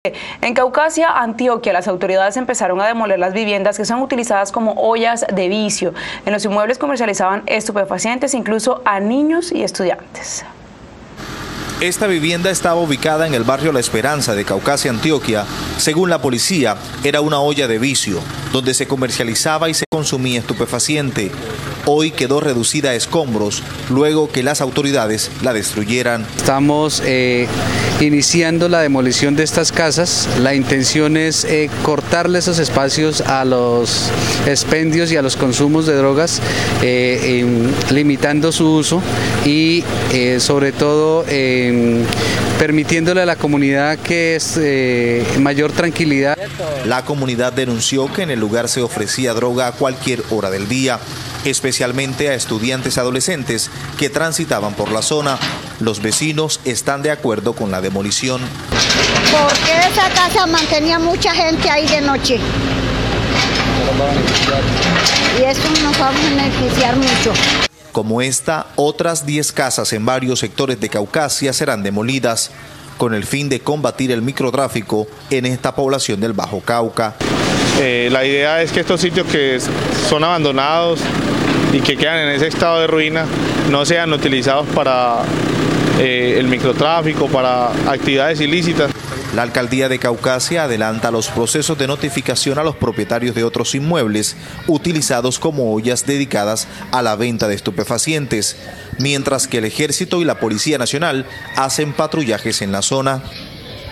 En Caucasia, Antioquia, las autoridades empezaron a demoler las viviendas que son utilizadas como ollas de vicio. En los inmuebles comercializaban estupefacientes, incluso a niños y estudiantes. Esta vivienda estaba ubicada en el barrio La Esperanza de Caucasia, Antioquia. Según la policía, era una olla de vicio, donde se comercializaba y se consumía estupefaciente. Hoy quedó reducida a escombros, luego que las autoridades la destruyeran. Estamos iniciando la demolición de estas casas. La intención es cortarle esos espacios a los expendios y a los consumos de drogas, limitando su uso y sobre todo permitiéndole a la comunidad que es mayor tranquilidad. La comunidad denunció que en el lugar se ofrecía droga a cualquier hora del día, especialmente a estudiantes adolescentes que transitaban por la zona. Los vecinos están de acuerdo con la demolición. Porque esa casa mantenía mucha gente ahí de noche. Y eso nos va a beneficiar mucho. Como esta, otras 10 casas en varios sectores de Caucasia serán demolidas con el fin de combatir el microtráfico en esta población del Bajo Cauca. La idea es que estos sitios que son abandonados y que quedan en ese estado de ruina no sean utilizados para el microtráfico, para actividades ilícitas. La alcaldía de Caucasia adelanta los procesos de notificación a los propietarios de otros inmuebles utilizados como ollas dedicadas a la venta de estupefacientes, mientras que el Ejército y la Policía Nacional hacen patrullajes en la zona.